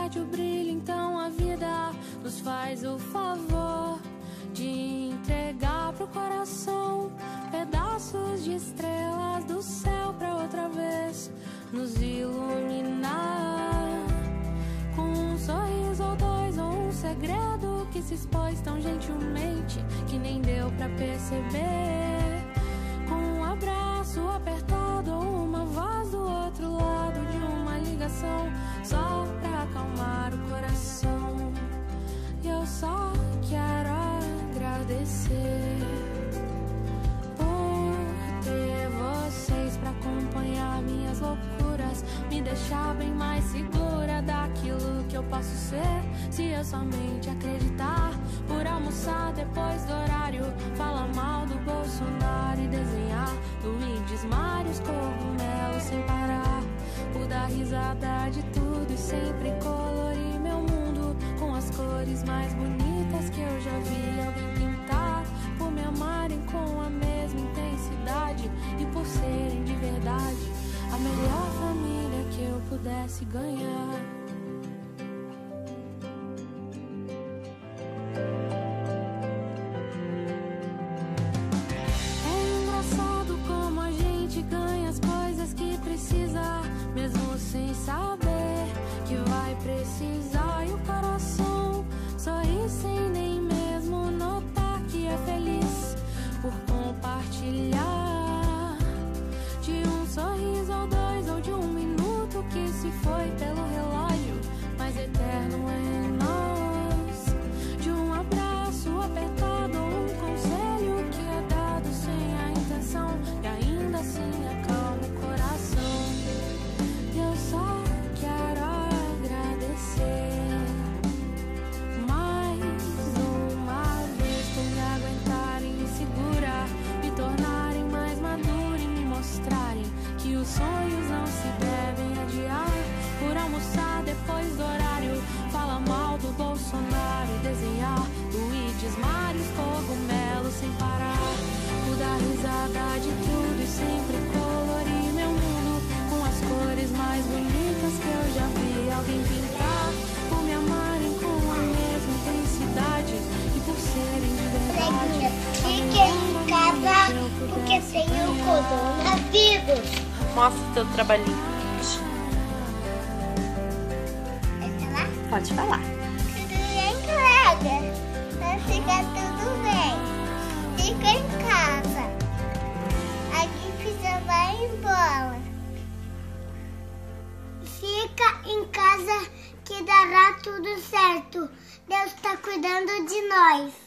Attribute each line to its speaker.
Speaker 1: perde o brilho, então a vida nos faz o favor de entregar pro coração pedaços de estrelas do céu pra outra vez nos iluminar. Com um sorriso ou dois, ou um segredo que se expôs tão gentilmente que nem deu pra perceber. Com um abraço apertado ou uma voz do outro lado de uma ligação só pra acalmar o coração. E eu só quero agradecer por ter vocês pra acompanhar minhas loucuras, me deixar bem mais segura daquilo que eu posso ser, se eu somente acreditar. Por almoçar depois do horário, falar mal do Bolsonaro e desenhar Luiz Mários cogumelos sem parar. Por dar risada de tudo e sempre colorir meu mundo com as cores mais bonitas que eu já vi alguém pintar. Por me amarem com a mesma intensidade e por serem de verdade a melhor família que eu pudesse ganhar. É engraçado como a gente ganha as coisas que precisa, mesmo sem saber que vai precisar. E o coração sorri sem nem mesmo notar que é feliz por compartilhar. De um sorriso ou dois, ou de um minuto que se foi pelo relógio, mas eterno em nós. De um abraço apertado, ou um conselho que é dado sem a intenção e ainda assim acalma o coração. E eu só quero agradecer mais uma vez por me aguentarem, me segurar, me tornarem mais madura e me mostrarem que os sonhos não se devem adiar. Por almoçar depois do horário, fala mal do Bolsonaro e desenhar Luiz Mários cogumelos sem parar. Por dar risada de tudo e sempre colorir meu mundo com as cores mais bonitas que eu já vi alguém pintar. Por me amarem com a mesma intensidade e por serem de verdade.
Speaker 2: Fiquem em casa porque tem o coronavírus.
Speaker 3: Mostra o teu trabalhinho.
Speaker 2: Vai falar?
Speaker 3: Pode falar.
Speaker 2: Tudo bem, colega? Vai ficar tudo bem. Fica em casa. A gripe já vai embora. Fica em casa que dará tudo certo. Deus está cuidando de nós.